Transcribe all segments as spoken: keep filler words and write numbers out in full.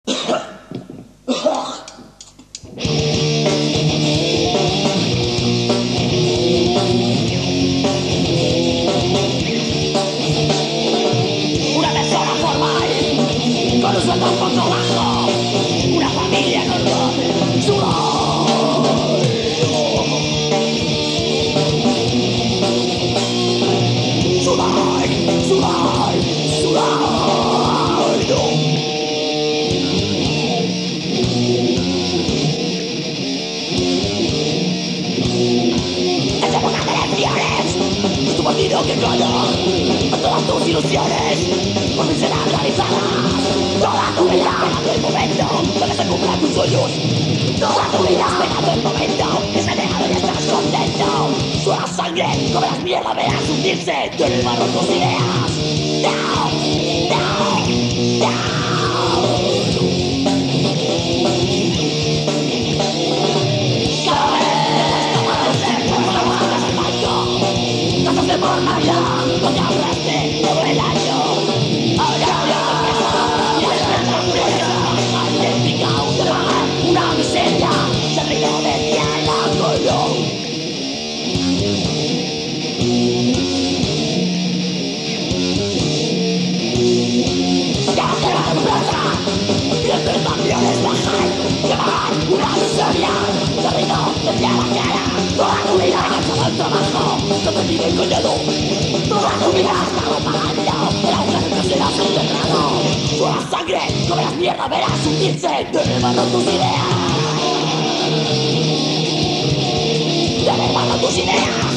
Una persona formal, con un sueldo un poco bajo, una familia normal, Zulay. Zulay, Zulay, Zulay. Es época de elecciones, es tu partido que gana a todas tus ilusiones, por fin serán realizadas. Toda tu vida esperando el momento donde se cumplan tus sueños. Toda tu vida esperando el momento que se deja de estar contento. Suena sangre, comerás mierda, verás hundirse en el barro tus ideas. Down, down, down. Cada vez tomados de fuerza bajas al banco, gastos de por Navidad, donde ahorraste todo el año. Ahora ya no empieza, y es verdad que baja idéntica a un de pagar una miseria. Se ríe de ti en la color. Ya te va de plata, las prestaciones bajan, te pagan una miseria. Se ríe de ti en la cara, toda tu vida cansado el trabajo, no te pide el coñado. Toda tu vida has estado pagando, el agujero que serás enterrado. Suena sangre, comerás mierda, verás hundirse en el barro tus ideas. En el barro tus ideas.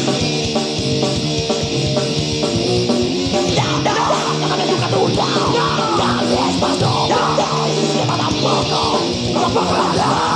No, no, cada vez nunca tú, no, cada vez más no, no, te va tampoco, tampoco nada.